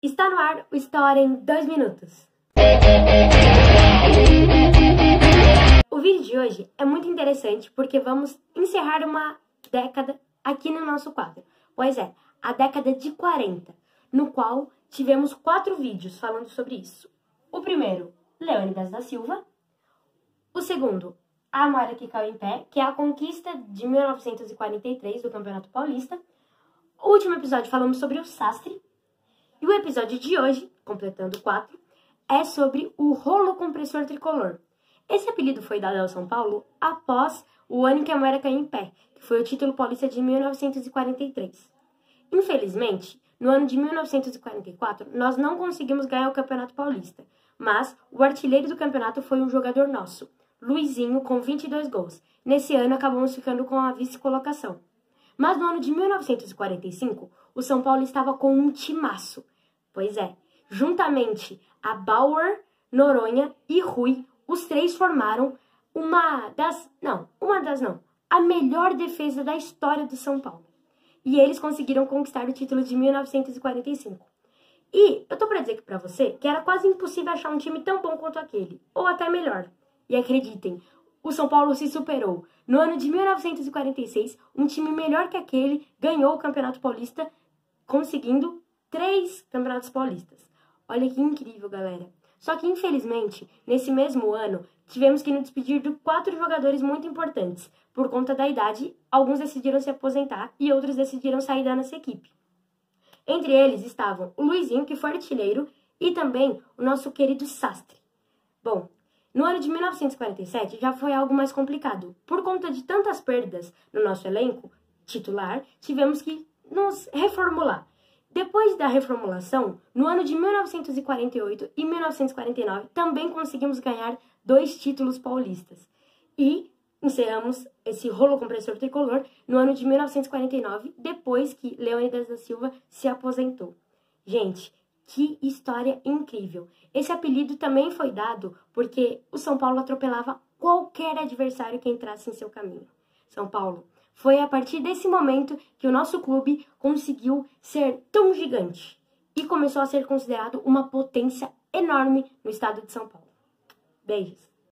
Está no ar o História em 2 minutos. O vídeo de hoje é muito interessante porque vamos encerrar uma década aqui no nosso quadro. Pois é, a década de 40, no qual tivemos 4 vídeos falando sobre isso. O primeiro, Leônidas da Silva. O segundo, A Moeda que Caiu em Pé, que é a conquista de 1943 do Campeonato Paulista. O último episódio falamos sobre o Sastre. E o episódio de hoje, completando 4, é sobre o rolo compressor tricolor. Esse apelido foi dado ao São Paulo após o ano que a moeda caiu em pé, que foi o título paulista de 1943. Infelizmente, no ano de 1944, nós não conseguimos ganhar o Campeonato Paulista, mas o artilheiro do campeonato foi um jogador nosso, Luizinho, com 22 gols. Nesse ano, acabamos ficando com a vice-colocação. Mas no ano de 1945, o São Paulo estava com um timaço. Pois é, juntamente a Bauer, Noronha e Rui, os três formaram a melhor defesa da história do São Paulo. E eles conseguiram conquistar o título de 1945. E eu tô pra dizer aqui pra você que era quase impossível achar um time tão bom quanto aquele, ou até melhor. E acreditem, o São Paulo se superou. No ano de 1946, um time melhor que aquele ganhou o Campeonato Paulista, conseguindo 3 Campeonatos Paulistas. Olha que incrível, galera. Só que, infelizmente, nesse mesmo ano, tivemos que nos despedir de 4 jogadores muito importantes. Por conta da idade, alguns decidiram se aposentar e outros decidiram sair da nossa equipe. Entre eles estavam o Luizinho, que foi artilheiro, e também o nosso querido Sastre. Bom, no ano de 1947 já foi algo mais complicado. Por conta de tantas perdas no nosso elenco titular, tivemos que nos reformular. Depois da reformulação, no ano de 1948 e 1949, também conseguimos ganhar 2 títulos paulistas. E encerramos esse rolo compressor tricolor no ano de 1949, depois que Leônidas da Silva se aposentou. Gente, que história incrível! Esse apelido também foi dado porque o São Paulo atropelava qualquer adversário que entrasse em seu caminho. São Paulo, foi a partir desse momento que o nosso clube conseguiu ser tão gigante e começou a ser considerado uma potência enorme no estado de São Paulo. Beijos!